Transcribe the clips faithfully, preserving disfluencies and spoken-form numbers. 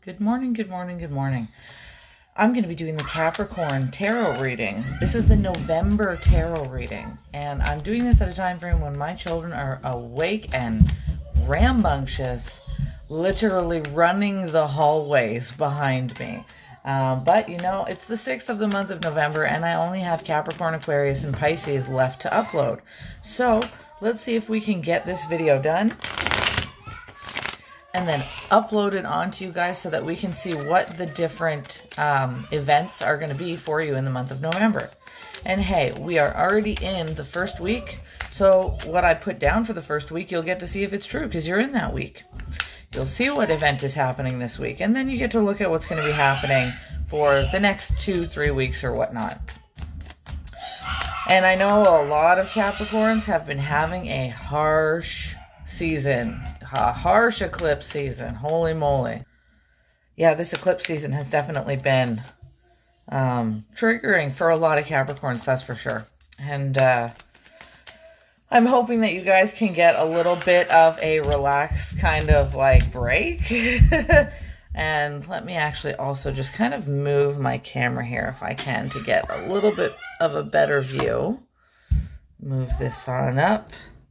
Good morning, good morning, good morning. I'm going to be doing the Capricorn tarot reading. This is the November tarot reading, and I'm doing this at a time frame when my children are awake and rambunctious, literally running the hallways behind me. Um, but, you know, it's the sixth of the month of November, and I only have Capricorn, Aquarius, and Pisces left to upload. So, let's see if we can get this video done and then upload it onto you guys so that we can see what the different um, events are going to be for you in the month of November. And hey, we are already in the first week, so what I put down for the first week, you'll get to see if it's true because you're in that week. You'll see what event is happening this week, and then you get to look at what's going to be happening for the next two, three weeks or whatnot. And I know a lot of Capricorns have been having a harsh season. A harsh eclipse season. Holy moly. Yeah, this eclipse season has definitely been um, triggering for a lot of Capricorns, that's for sure. And uh, I'm hoping that you guys can get a little bit of a relaxed kind of like break. And let me actually also just kind of move my camera here if I can to get a little bit of a better view. Move this on up.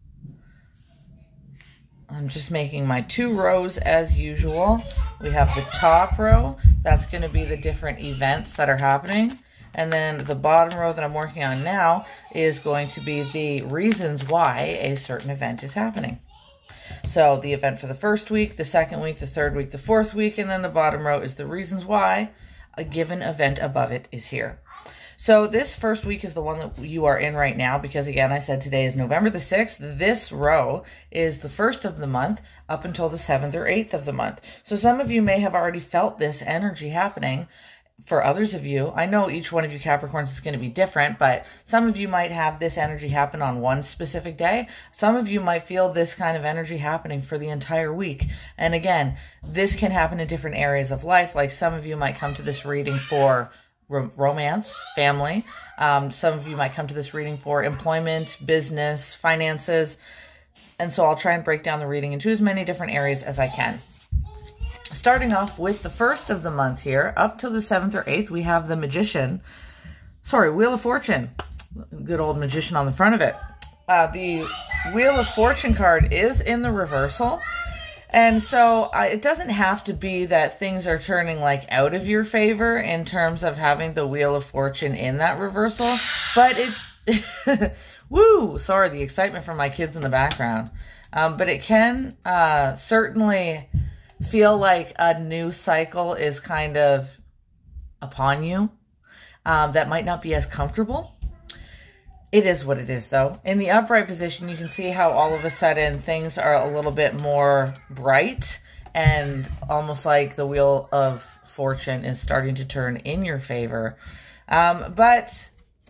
I'm just making my two rows as usual. We have the top row. That's going to be the different events that are happening. And then the bottom row that I'm working on now is going to be the reasons why a certain event is happening. So the event for the first week, the second week, the third week, the fourth week, and then the bottom row is the reasons why a given event above it is here. So this first week is the one that you are in right now because, again, I said today is November the sixth. This row is the first of the month up until the seventh or eighth of the month. So some of you may have already felt this energy happening. For others of you, I know each one of you Capricorns is going to be different, but some of you might have this energy happen on one specific day. Some of you might feel this kind of energy happening for the entire week. And again, this can happen in different areas of life. Like some of you might come to this reading for romance, family. Um, some of you might come to this reading for employment, business, finances. And so I'll try and break down the reading into as many different areas as I can. Starting off with the first of the month here, up till the seventh or eighth, we have the Magician. Sorry, Wheel of Fortune. Good old Magician on the front of it. Uh, the Wheel of Fortune card is in the reversal. And so uh, it doesn't have to be that things are turning like out of your favor in terms of having the Wheel of Fortune in that reversal. But it, woo, sorry, the excitement from my kids in the background. Um, but it can uh, certainly feel like a new cycle is kind of upon you. Um, that might not be as comfortable. It is what it is, though. In the upright position, you can see how all of a sudden things are a little bit more bright and almost like the Wheel of Fortune is starting to turn in your favor. Um, but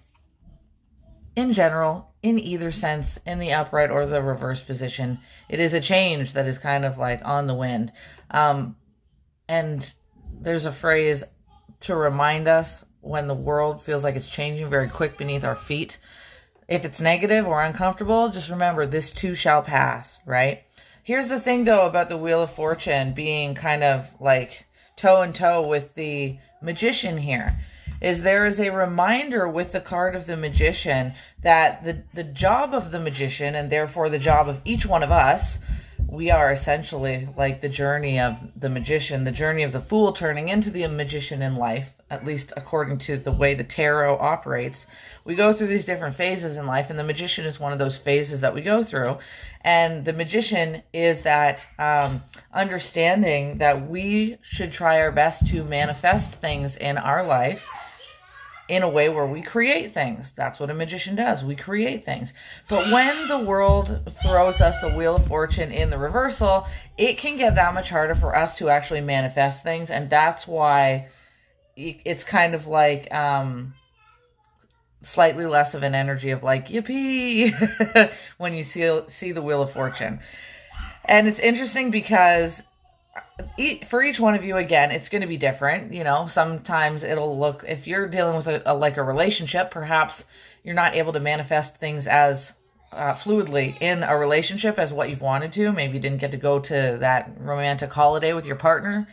in general, in either sense, in the upright or the reverse position, it is a change that is kind of like on the wind. Um, and there's a phrase to remind us when the world feels like it's changing very quick beneath our feet. If it's negative or uncomfortable, just remember this too shall pass, right? Here's the thing, though, about the Wheel of Fortune being kind of like toe and toe with the Magician here, is there is a reminder with the card of the Magician that the, the job of the Magician, and therefore the job of each one of us, we are essentially like the journey of the Magician, the journey of the Fool turning into the Magician in life, at least according to the way the tarot operates. We go through these different phases in life, and the Magician is one of those phases that we go through. And the Magician is that um, understanding that we should try our best to manifest things in our life in a way where we create things. That's what a magician does. We create things. But when the world throws us the Wheel of Fortune in the reversal, it can get that much harder for us to actually manifest things. And that's why it's kind of like um, slightly less of an energy of like, yippee, when you see, see the Wheel of Fortune. And it's interesting because for each one of you, again, it's going to be different. You know, sometimes it'll look, if you're dealing with a, a like a relationship, perhaps you're not able to manifest things as uh, fluidly in a relationship as what you've wanted to. Maybe you didn't get to go to that romantic holiday with your partner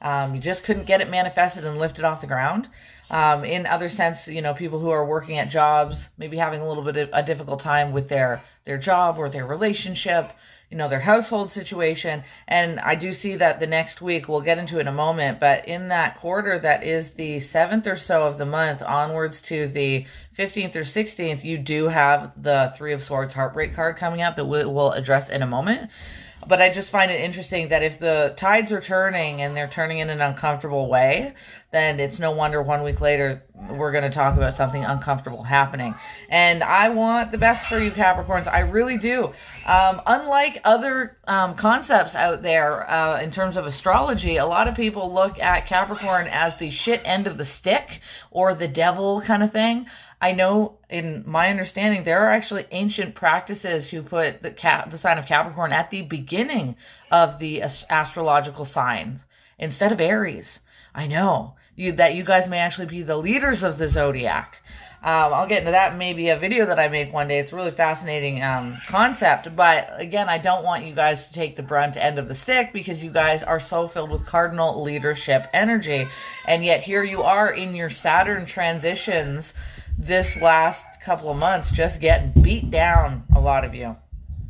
Um, you just couldn't get it manifested and lifted off the ground. Um, in other sense, you know, people who are working at jobs, maybe having a little bit of a difficult time with their, their job or their relationship, you know, their household situation. And I do see that the next week, we'll get into it in a moment, but in that quarter that is the seventh or so of the month onwards to the fifteenth or sixteenth, you do have the Three of Swords Heartbreak card coming up that we'll address in a moment. But I just find it interesting that if the tides are turning and they're turning in an uncomfortable way, then it's no wonder one week later we're going to talk about something uncomfortable happening. And I want the best for you, Capricorns. I really do. Um, unlike other um, concepts out there uh, in terms of astrology, a lot of people look at Capricorn as the shit end of the stick or the devil kind of thing. I know, in my understanding, there are actually ancient practices who put the cap, the sign of Capricorn at the beginning of the astrological sign instead of Aries. I know you that you guys may actually be the leaders of the zodiac. Um, I'll get into that in maybe a video that I make one day. It's a really fascinating um, concept. But again, I don't want you guys to take the brunt end of the stick because you guys are so filled with cardinal leadership energy. And yet here you are in your Saturn transitions this last couple of months, just getting beat down, a lot of you,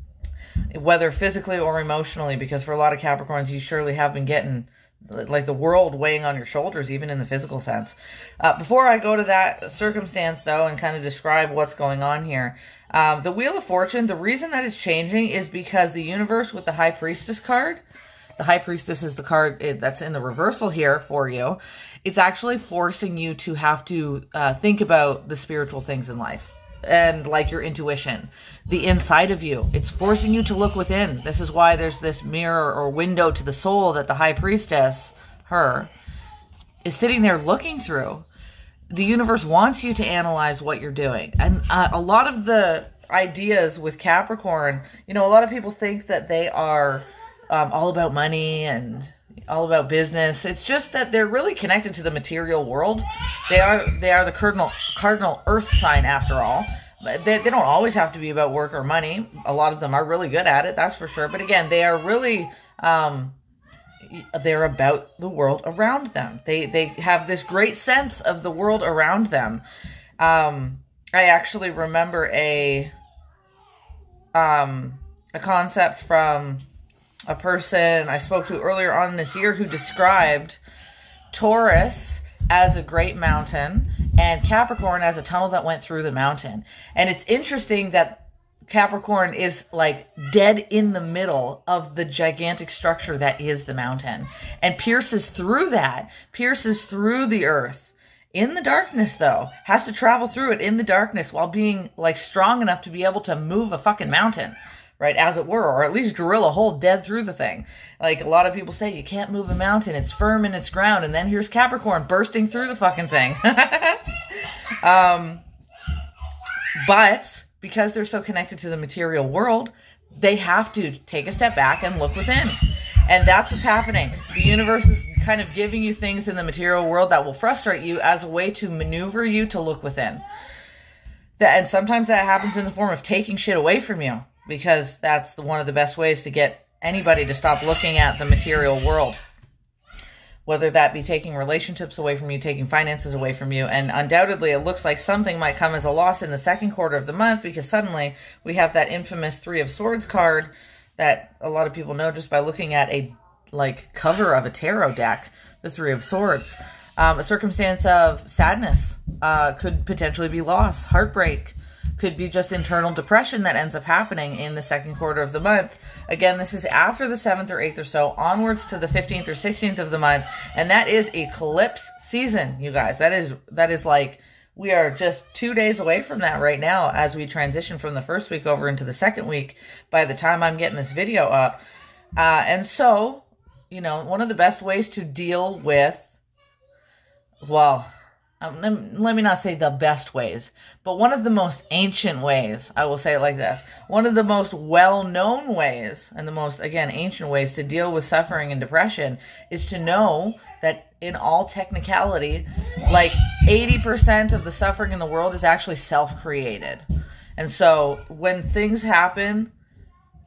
whether physically or emotionally, because for a lot of Capricorns, you surely have been getting like the world weighing on your shoulders, even in the physical sense. Uh, before I go to that circumstance, though, and kind of describe what's going on here, um, the Wheel of Fortune, the reason that it's changing is because the universe with the High Priestess card, the High Priestess is the card that's in the reversal here for you. It's actually forcing you to have to uh, think about the spiritual things in life and like your intuition, the inside of you. It's forcing you to look within. This is why there's this mirror or window to the soul that the High Priestess, her, is sitting there looking through. The universe wants you to analyze what you're doing. And uh, a lot of the ideas with Capricorn, you know, a lot of people think that they are um, all about money and all about business. It's just that they're really connected to the material world. They are they are the cardinal cardinal earth sign after all. They, they don't always have to be about work or money. A lot of them are really good at it, that's for sure. But again, they are really um, they're about the world around them. They they have this great sense of the world around them. Um, I actually remember a um, a concept from a person I spoke to earlier on this year who described Taurus as a great mountain and Capricorn as a tunnel that went through the mountain. And it's interesting that Capricorn is like dead in the middle of the gigantic structure that is the mountain and pierces through that, pierces through the earth in the darkness, though, has to travel through it in the darkness while being like strong enough to be able to move a fucking mountain. Right, as it were, or at least drill a hole dead through the thing. Like a lot of people say, you can't move a mountain. It's firm in its ground. And then here's Capricorn bursting through the fucking thing. um, but because they're so connected to the material world, they have to take a step back and look within. And that's what's happening. The universe is kind of giving you things in the material world that will frustrate you as a way to maneuver you to look within. That, and sometimes that happens in the form of taking shit away from you. Because that's the, one of the best ways to get anybody to stop looking at the material world. Whether that be taking relationships away from you, taking finances away from you. And undoubtedly, it looks like something might come as a loss in the second quarter of the month. Because suddenly, we have that infamous Three of Swords card that a lot of people know just by looking at a like cover of a tarot deck. The Three of Swords. Um, a circumstance of sadness uh, could potentially be loss, heartbreak. Could be just internal depression that ends up happening in the second quarter of the month. Again, this is after the seventh or eighth or so, onwards to the fifteenth or sixteenth of the month. And that is eclipse season, you guys. That is, that is like, we are just two days away from that right now as we transition from the first week over into the second week by the time I'm getting this video up. Uh, and so, you know, one of the best ways to deal with, well... Um, let, let me not say the best ways, but one of the most ancient ways, I will say it like this, one of the most well-known ways, and the most, again, ancient ways to deal with suffering and depression is to know that in all technicality, like eighty percent of the suffering in the world is actually self-created. And so when things happen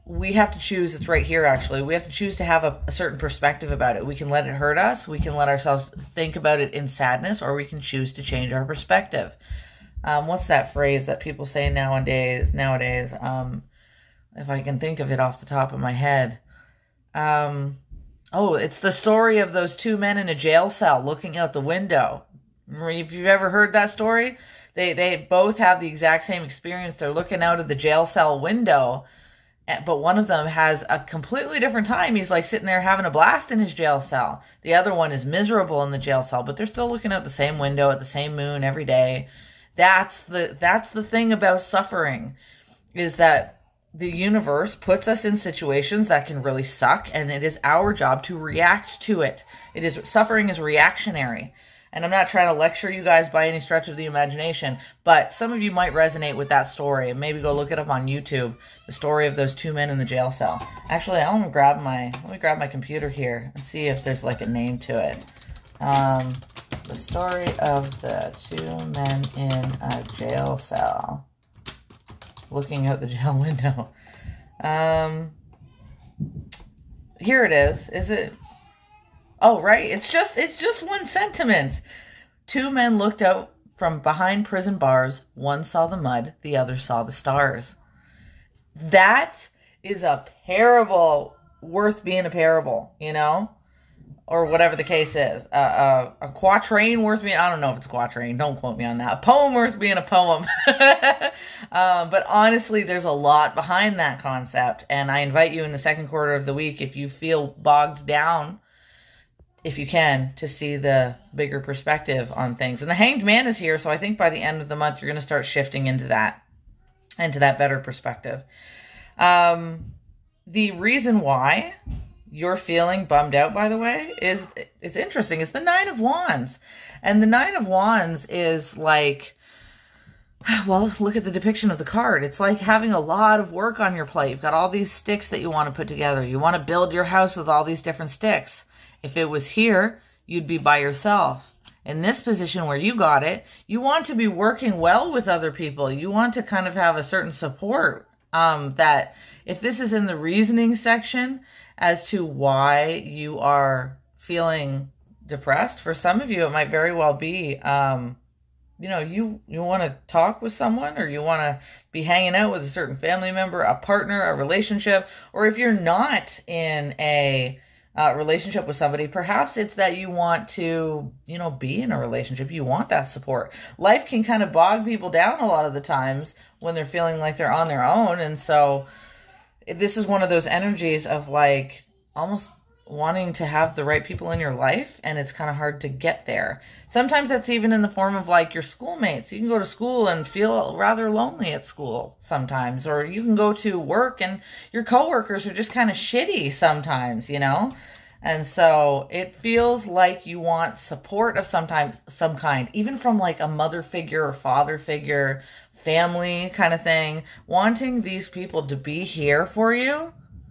we have to choose. It's right here, actually. We have to choose to have a, a certain perspective about it. We can let it hurt us. We can let ourselves think about it in sadness, or we can choose to change our perspective. Um, what's that phrase that people say nowadays? Nowadays, um, if I can think of it off the top of my head. Um, oh, it's the story of those two men in a jail cell looking out the window. If you've ever heard that story, they, they both have the exact same experience. They're looking out of the jail cell window, but one of them has a completely different time. He's like sitting there having a blast in his jail cell. The other one is miserable in the jail cell, but they're still looking out the same window at the same moon every day. That's the, that's the thing about suffering, is that the universe puts us in situations that can really suck, and it is our job to react to it. It is, suffering is reactionary. And I'm not trying to lecture you guys by any stretch of the imagination, but some of you might resonate with that story. Maybe go look it up on YouTube, the story of those two men in the jail cell. Actually, I want to grab my, let me grab my computer here and see if there's like a name to it. Um, the story of the two men in a jail cell, looking out the jail window. Um, here it is. Is it? Oh, right. It's just, it's just one sentiment. Two men looked out from behind prison bars. One saw the mud. The other saw the stars. That is a parable worth being a parable, you know, or whatever the case is. Uh, a, a quatrain worth being, I don't know if it's a quatrain. Don't quote me on that. A poem worth being a poem. um, but honestly, there's a lot behind that concept. And I invite you in the second quarter of the week, if you feel bogged down, if you can, to see the bigger perspective on things. And the Hanged Man is here, so I think by the end of the month, you're going to start shifting into that, into that better perspective. Um, the reason why you're feeling bummed out, by the way, is, it's interesting, it's the Nine of Wands. And the Nine of Wands is like, well, look at the depiction of the card. It's like having a lot of work on your plate. You've got all these sticks that you want to put together. You want to build your house with all these different sticks. If it was here, you'd be by yourself. In this position where you got it, you want to be working well with other people. You want to kind of have a certain support. Um, that if this is in the reasoning section as to why you are feeling depressed, for some of you, it might very well be, um, you know, you, you want to talk with someone, or you want to be hanging out with a certain family member, a partner, a relationship, or if you're not in a Uh, relationship with somebody, perhaps it's that you want to, you know, be in a relationship. You want that support. Life can kind of bog people down a lot of the times when they're feeling like they're on their own. And so this is one of those energies of like almost wanting to have the right people in your life, and it's kind of hard to get there. Sometimes that's even in the form of like your schoolmates. You can go to school and feel rather lonely at school sometimes, or you can go to work and your coworkers are just kind of shitty sometimes, you know? And so it feels like you want support of sometimes some kind, even from like a mother figure or father figure, family kind of thing, wanting these people to be here for you,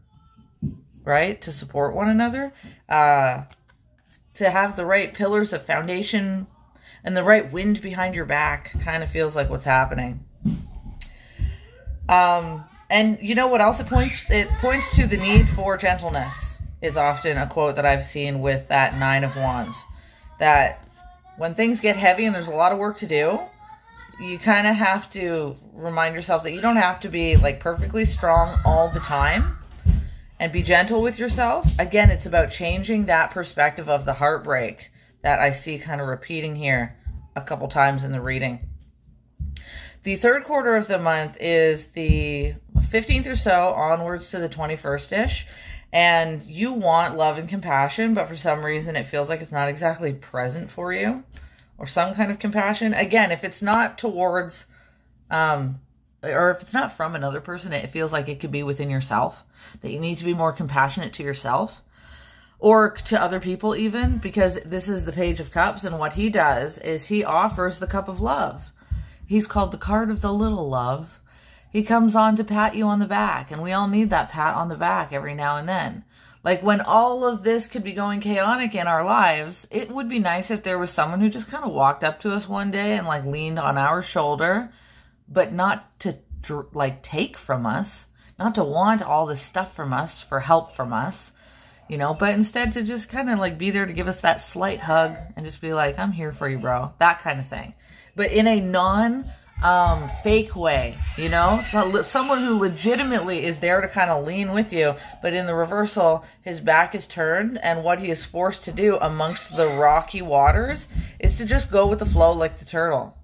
right? To support one another, uh, to have the right pillars of foundation and the right wind behind your back, kind of feels like what's happening. Um, and you know what else it points? It points to the need for gentleness, is often a quote that I've seen with that Nine of Wands. That when things get heavy and there's a lot of work to do, you kind of have to remind yourself that you don't have to be like perfectly strong all the time. And be gentle with yourself. Again, it's about changing that perspective of the heartbreak that I see kind of repeating here a couple times in the reading. The third quarter of the month is the fifteenth or so onwards to the twenty-first-ish. And you want love and compassion, but for some reason it feels like it's not exactly present for you. Or some kind of compassion. Again, if it's not towards... Um, or if it's not from another person, it feels like it could be within yourself, that you need to be more compassionate to yourself or to other people even, because this is the Page of Cups, and what he does is he offers the cup of love. He's called the card of the little love. He comes on to pat you on the back, and we all need that pat on the back every now and then. Like when all of this could be going chaotic in our lives, it would be nice if there was someone who just kind of walked up to us one day and like leaned on our shoulder, but not to like take from us, not to want all this stuff from us, for help from us, you know, but instead to just kind of like be there to give us that slight hug and just be like, I'm here for you, bro. That kind of thing. But in a non um, fake way, you know, so, someone who legitimately is there to kind of lean with you, but in the reversal, his back is turned, and what he is forced to do amongst the rocky waters is to just go with the flow like the turtle,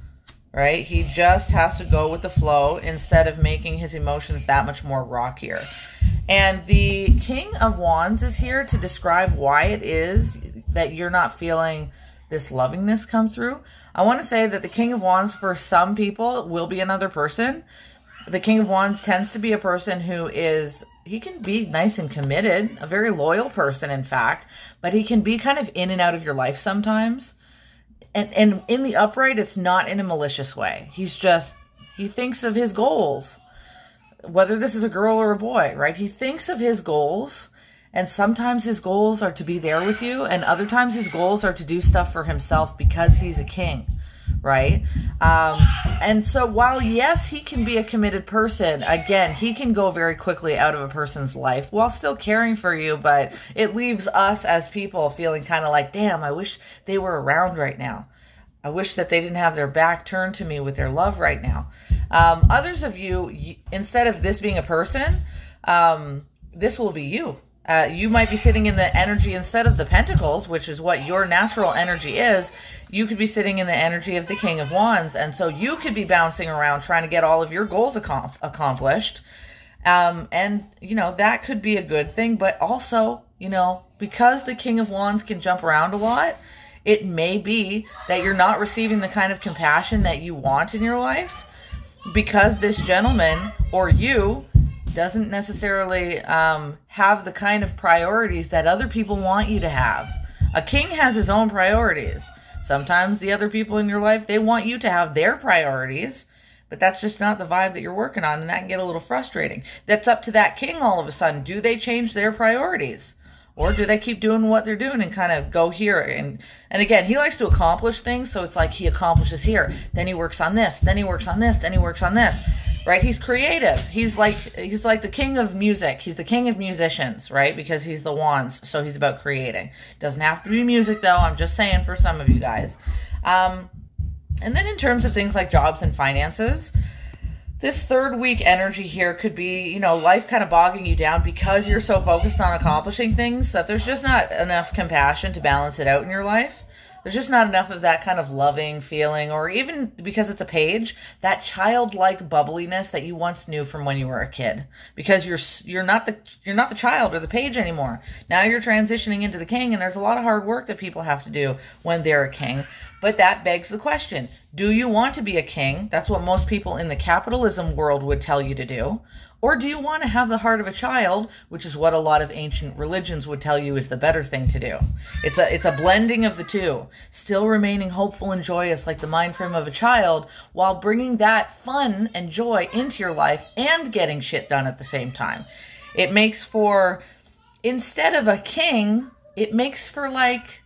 right? He just has to go with the flow instead of making his emotions that much more rockier. And the King of Wands is here to describe why it is that you're not feeling this lovingness come through. I want to say that the King of Wands for some people will be another person. The King of Wands tends to be a person who is, he can be nice and committed, a very loyal person, in fact, but he can be kind of in and out of your life sometimes. And, and in the upright, it's not in a malicious way. He's just, he thinks of his goals, whether this is a girl or a boy, right? He thinks of his goals. And sometimes his goals are to be there with you, and other times his goals are to do stuff for himself because he's a king, right? Um, and so while, yes, he can be a committed person, again, he can go very quickly out of a person's life while still caring for you, but it leaves us as people feeling kind of like, damn, I wish they were around right now. I wish that they didn't have their back turned to me with their love right now. Um, others of you, instead of this being a person, um, this will be you. Uh, you might be sitting in the energy instead of the Pentacles, which is what your natural energy is. You could be sitting in the energy of the King of Wands. And so you could be bouncing around trying to get all of your goals ac accomplished. Um, and, you know, that could be a good thing. But also, you know, because the King of Wands can jump around a lot, it may be that you're not receiving the kind of compassion that you want in your life because this gentleman or you doesn't necessarily um, have the kind of priorities that other people want you to have. A king has his own priorities. Sometimes the other people in your life, they want you to have their priorities, but that's just not the vibe that you're working on, and that can get a little frustrating. That's up to that king all of a sudden. Do they change their priorities? Or do they keep doing what they're doing and kind of go here? And, and again, he likes to accomplish things, so it's like he accomplishes here. Then he works on this. Then he works on this. Then he works on this. Right? He's creative. He's like he's like the king of music. He's the king of musicians, right? Because he's the wands, so he's about creating. Doesn't have to be music, though. I'm just saying for some of you guys. Um, and then in terms of things like jobs and finances, this third week energy here could be, you know, life kind of bogging you down because you're so focused on accomplishing things that there's just not enough compassion to balance it out in your life. There's just not enough of that kind of loving feeling, or even because it's a page, that childlike bubbliness that you once knew from when you were a kid. Because you're you're not the you're not the child or the page anymore. Now you're transitioning into the king, and there's a lot of hard work that people have to do when they're a king. But that begs the question, do you want to be a king? That's what most people in the capitalism world would tell you to do. Or do you want to have the heart of a child, which is what a lot of ancient religions would tell you is the better thing to do. It's a, it's a blending of the two, still remaining hopeful and joyous like the mind frame of a child, while bringing that fun and joy into your life and getting shit done at the same time. It makes for, instead of a king, it makes for like,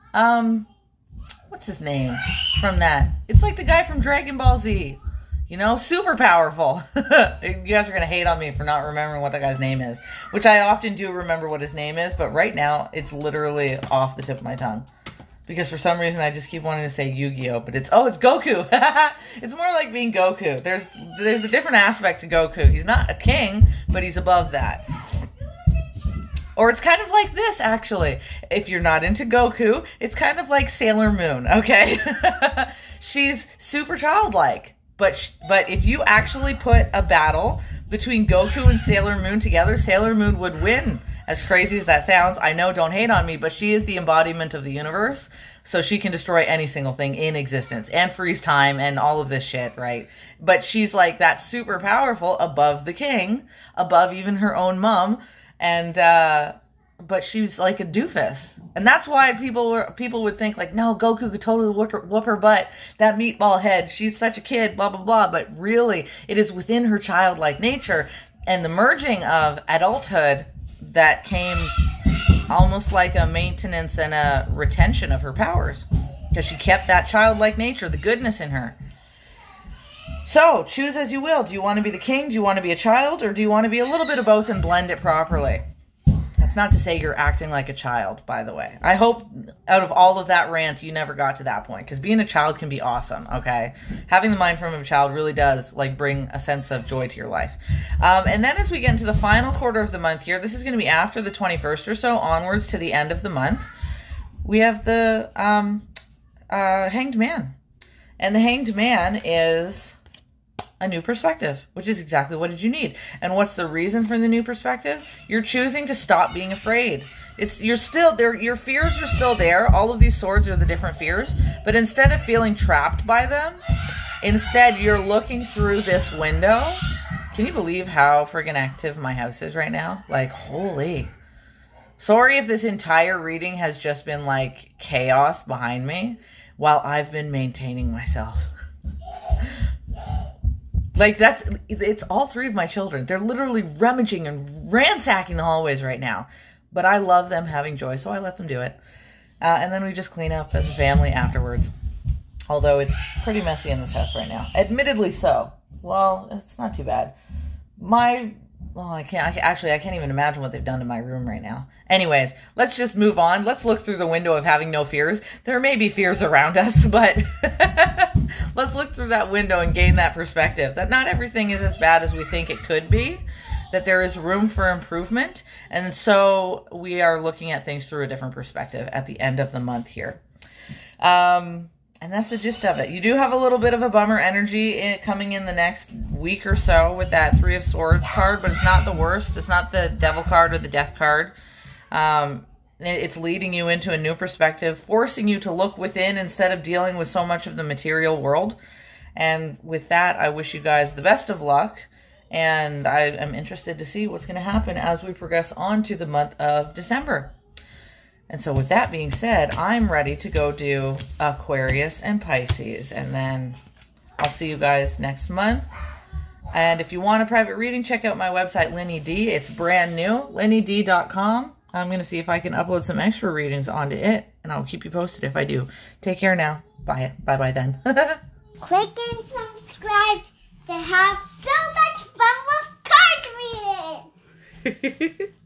um, what's his name from that? It's like the guy from Dragon Ball Z. You know, super powerful. You guys are going to hate on me for not remembering what that guy's name is, which I often do remember what his name is, but right now it's literally off the tip of my tongue. Because for some reason I just keep wanting to say Yu-Gi-Oh, but it's, oh, it's Goku. It's more like being Goku. There's, there's a different aspect to Goku. He's not a king, but he's above that. Or it's kind of like this, actually. If you're not into Goku, it's kind of like Sailor Moon, okay? She's super childlike. But but if you actually put a battle between Goku and Sailor Moon together, Sailor Moon would win. As crazy as that sounds, I know, don't hate on me, but she is the embodiment of the universe. So she can destroy any single thing in existence and freeze time and all of this shit, right? But she's like that super powerful above the king, above even her own mom. And, uh, but she's like a doofus. And that's why people were, people would think like, no, Goku could totally whoop her, whoop her butt. That meatball head, she's such a kid, blah, blah, blah. But really, it is within her childlike nature and the merging of adulthood that came almost like a maintenance and a retention of her powers. Because she kept that childlike nature, the goodness in her. So, choose as you will. Do you want to be the king? Do you want to be a child? Or do you want to be a little bit of both and blend it properly? That's not to say you're acting like a child, by the way. I hope out of all of that rant, you never got to that point. Because being a child can be awesome, okay? Having the mind frame of a child really does, like, bring a sense of joy to your life. Um, and then as we get into the final quarter of the month here, this is going to be after the twenty-first or so, onwards to the end of the month. We have the um, uh, Hanged Man. And the Hanged Man is a new perspective, which is exactly what did you need. And what's the reason for the new perspective? You're choosing to stop being afraid. It's you're still there. Your fears are still there. All of these swords are the different fears, but instead of feeling trapped by them, instead you're looking through this window. Can you believe how friggin' active my house is right now? Like, holy. Sorry if this entire reading has just been like chaos behind me while I've been maintaining myself. Like, that's, it's all three of my children. They're literally rummaging and ransacking the hallways right now. But I love them having joy, so I let them do it. Uh, and then we just clean up as a family afterwards. Although it's pretty messy in this house right now. Admittedly so. Well, it's not too bad. My, well, I can't, I, actually, I can't even imagine what they've done to my room right now. Anyways, let's just move on. Let's look through the window of having no fears. There may be fears around us, but let's look through that window and gain that perspective that not everything is as bad as we think it could be, that there is room for improvement. And so we are looking at things through a different perspective at the end of the month here. Um, and that's the gist of it. You do have a little bit of a bummer energy in, coming in the next week or so with that Three of Swords card, but it's not the worst. It's not the Devil card or the Death card. Um, it's leading you into a new perspective, forcing you to look within instead of dealing with so much of the material world. And with that, I wish you guys the best of luck. And I am interested to see what's going to happen as we progress on to the month of December. And so with that being said, I'm ready to go do Aquarius and Pisces. And then I'll see you guys next month. And if you want a private reading, check out my website, Linny D. It's brand new, linny d dot com. I'm going to see if I can upload some extra readings onto it, and I'll keep you posted if I do. Take care now. Bye. Bye-bye then. Click and subscribe to have so much fun with card reading.